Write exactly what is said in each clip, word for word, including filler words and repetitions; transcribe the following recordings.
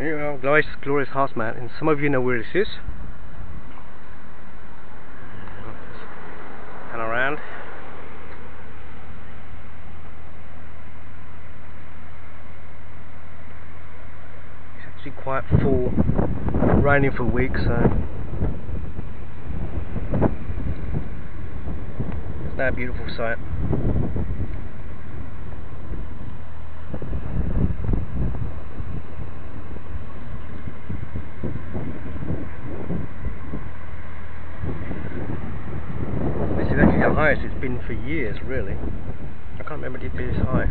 Here we are, glorious, glorious Harz Mountain. Some of you know where this is. Pan around. It's actually quite full, raining for weeks, so it's now a beautiful sight. This is actually the highest it's been for years, really. I can't remember it being this high.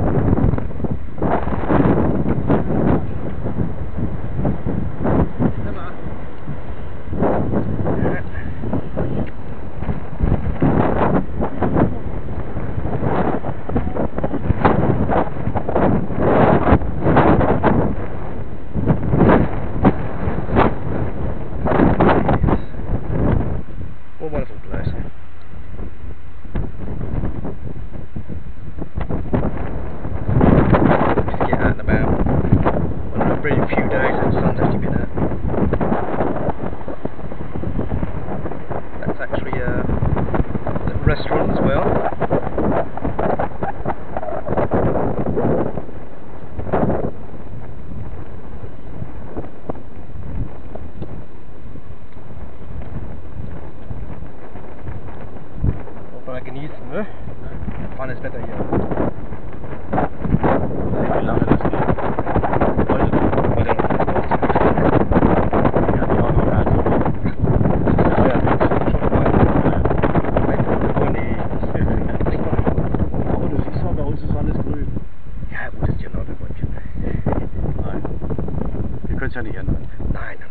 What a wonderful place. Just get out and about. On a very few days and the sun's actually been out. That's actually a little restaurant as well. Bara genießen, ne? Fahren ist Wetter hier. Wie lange das geht? Heute noch. Heute noch. Ja, die auch noch gar nicht. Ja, ja, das ist schon dabei. Wir wollen die... Aber du siehst mal, bei uns ist alles grün. Ja, gut, das ist ja noch ein Wunsch. Nein. Wir können es ja nicht ändern. Nein.